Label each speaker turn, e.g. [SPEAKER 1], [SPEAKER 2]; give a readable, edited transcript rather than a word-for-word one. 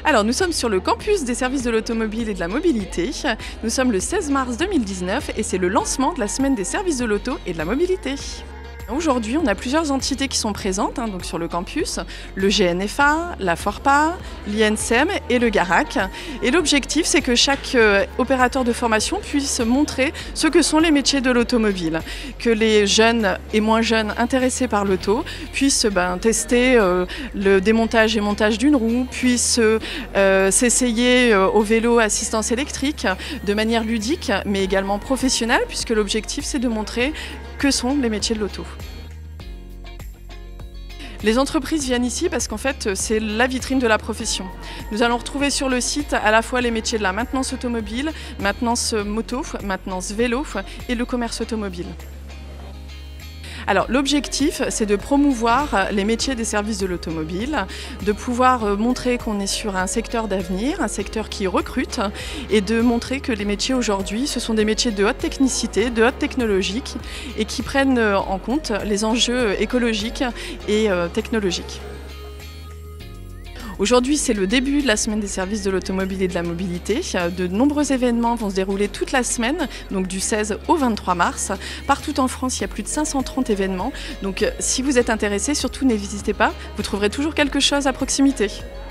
[SPEAKER 1] Alors, nous sommes sur le campus des services de l'automobile et de la mobilité. Nous sommes le 16 mars 2019 et c'est le lancement de la semaine des services de l'auto et de la mobilité. Aujourd'hui, on a plusieurs entités qui sont présentes donc sur le campus, le GNFA, la FORPA, l'INSEM et le GARAC. Et l'objectif, c'est que chaque opérateur de formation puisse montrer ce que sont les métiers de l'automobile, que les jeunes et moins jeunes intéressés par l'auto puissent tester le démontage et montage d'une roue, puissent s'essayer au vélo assistance électrique de manière ludique, mais également professionnelle, puisque l'objectif, c'est de montrer que sont les métiers de l'auto. Les entreprises viennent ici parce qu'en fait, c'est la vitrine de la profession. Nous allons retrouver sur le site à la fois les métiers de la maintenance automobile, maintenance moto, maintenance vélo et le commerce automobile. Alors l'objectif, c'est de promouvoir les métiers des services de l'automobile, de pouvoir montrer qu'on est sur un secteur d'avenir, un secteur qui recrute, et de montrer que les métiers aujourd'hui, ce sont des métiers de haute technicité, de haute technologie, et qui prennent en compte les enjeux écologiques et technologiques. Aujourd'hui, c'est le début de la semaine des services de l'automobile et de la mobilité. De nombreux événements vont se dérouler toute la semaine, donc du 16 au 23 mars. Partout en France, il y a plus de 530 événements. Donc si vous êtes intéressé, surtout n'hésitez pas, vous trouverez toujours quelque chose à proximité.